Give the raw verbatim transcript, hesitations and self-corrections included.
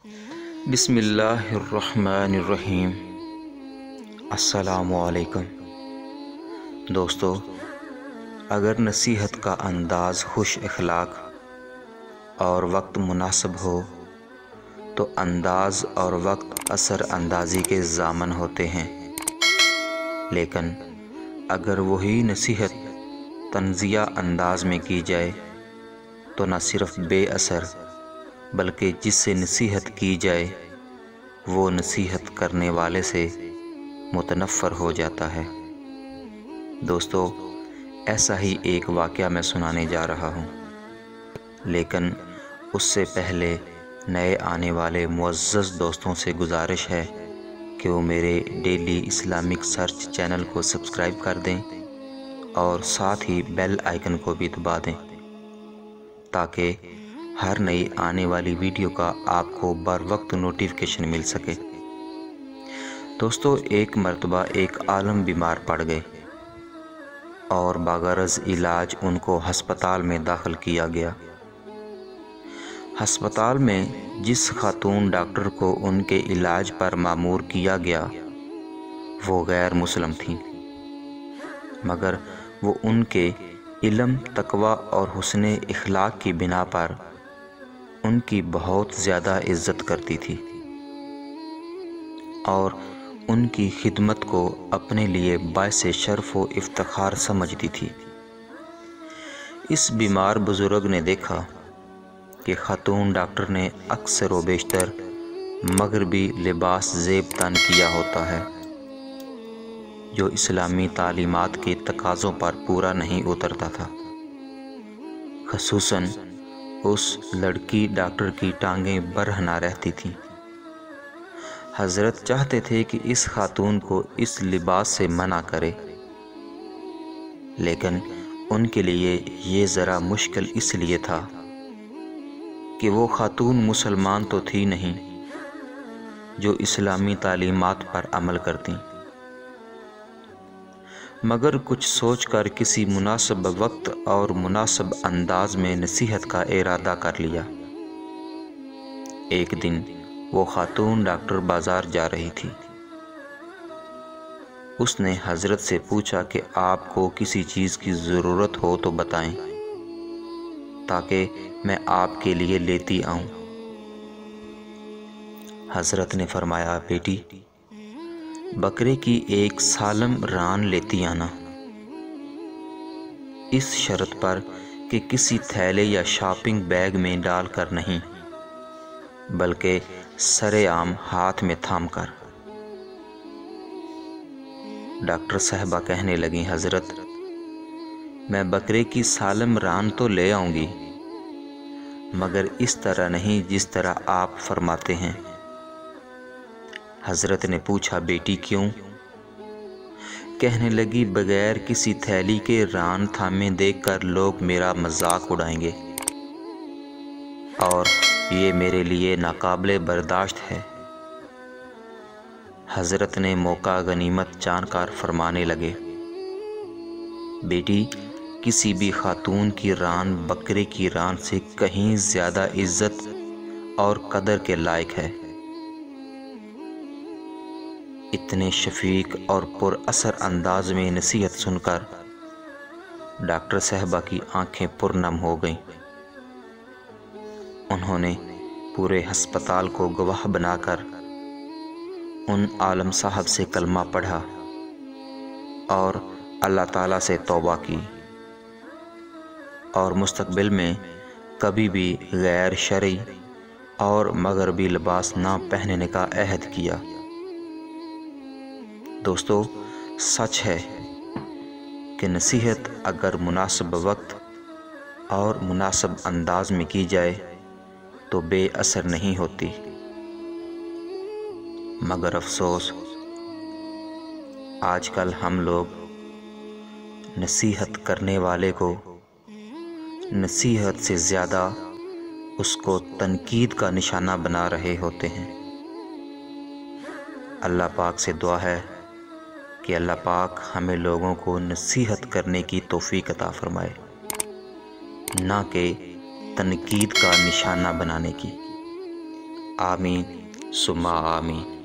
بسم اللہ الرحمن الرحیم۔ السلام علیکم دوستو، اگر نصیحت کا انداز خوش اخلاق اور وقت مناسب ہو تو انداز اور وقت اثر اندازی کے ضامن ہوتے ہیں، لیکن اگر وہی نصیحت طنزیہ انداز میں کی جائے تو نہ صرف بے اثر بلکہ جس سے نصیحت کی جائے وہ نصیحت کرنے والے سے متنفر ہو جاتا ہے۔ دوستو، ایسا ہی ایک واقعہ میں سنانے جا رہا ہوں، لیکن اس سے پہلے نئے آنے والے معزز دوستوں سے گزارش ہے کہ وہ میرے ڈیلی اسلامک سرچ چینل کو سبسکرائب کر دیں اور ساتھ ہی بیل آئیکن کو بھی دبا دیں تاکہ ہر نئی آنے والی ویڈیو کا آپ کو بر وقت نوٹیفیکیشن مل سکے۔ دوستو، ایک مرتبہ ایک عالم بیمار پڑ گئے اور بغرض علاج ان کو ہسپتال میں داخل کیا گیا۔ ہسپتال میں جس خاتون ڈاکٹر کو ان کے علاج پر مامور کیا گیا وہ غیر مسلم تھیں، مگر وہ ان کے علم، تقوی اور حسن اخلاق کی بنا پر ان کی بہت زیادہ عزت کرتی تھی اور ان کی خدمت کو اپنے لیے باعث شرف و افتخار سمجھتی تھی۔ اس بیمار بزرگ نے دیکھا کہ خاتون ڈاکٹر نے اکثر و بیشتر مغربی لباس زیب تن کیا ہوتا ہے جو اسلامی تعلیمات کے تقاضوں پر پورا نہیں اترتا تھا۔ خصوصاً اس لڑکی ڈاکٹر کی ٹانگیں برہنہ رہتی تھیں۔ حضرت چاہتے تھے کہ اس خاتون کو اس لباس سے منع کرے، لیکن ان کے لیے یہ ذرا مشکل اس لیے تھا کہ وہ خاتون مسلمان تو تھی نہیں جو اسلامی تعلیمات پر عمل کرتیں، مگر کچھ سوچ کر کسی مناسب وقت اور مناسب انداز میں نصیحت کا ارادہ کر لیا۔ ایک دن وہ خاتون ڈاکٹر بازار جا رہی تھی۔ اس نے حضرت سے پوچھا کہ آپ کو کسی چیز کی ضرورت ہو تو بتائیں تاکہ میں آپ کے لیے لیتی آؤں۔ حضرت نے فرمایا، بیٹی، بکرے کی ایک سالم ران لیتی آنا، اس شرط پر کہ کسی تھیلے یا شاپنگ بیگ میں ڈال کر نہیں بلکہ سرے عام ہاتھ میں تھام کر۔ ڈاکٹر صاحبہ کہنے لگیں، حضرت، میں بکرے کی سالم ران تو لے آؤں گی مگر اس طرح نہیں جس طرح آپ فرماتے ہیں۔ حضرت نے پوچھا، بیٹی کیوں؟ کہنے لگی، بغیر کسی تھیلی کے ران تھامے دیکھ کر لوگ میرا مذاق اڑائیں گے اور یہ میرے لیے ناقابل برداشت ہے۔ حضرت نے موقع غنیمت جان کر فرمانے لگے، بیٹی، کسی بھی خاتون کی ران بکرے کی ران سے کہیں زیادہ عزت اور قدر کے لائق ہے۔ اتنے شفیق اور پر اثر انداز میں نصیحت سن کر ڈاکٹر صاحبہ کی آنکھیں پرنم ہو گئیں۔ انہوں نے پورے ہسپتال کو گواہ بنا کر ان عالم صاحب سے کلمہ پڑھا اور اللہ تعالیٰ سے توبہ کی اور مستقبل میں کبھی بھی غیر شرعی اور مغربی لباس نہ پہننے کا عہد کیا۔ دوستو، سچ ہے کہ نصیحت اگر مناسب وقت اور مناسب انداز میں کی جائے تو بے اثر نہیں ہوتی، مگر افسوس آج کل ہم لوگ نصیحت کرنے والے کو نصیحت سے زیادہ اس کو تنقید کا نشانہ بنا رہے ہوتے ہیں۔ اللہ پاک سے دعا ہے کہ اللہ پاک ہمیں لوگوں کو نصیحت کرنے کی توفیق عطا فرمائے، نہ کہ تنقید کا نشانہ بنانے کی۔ آمین ثم آمین۔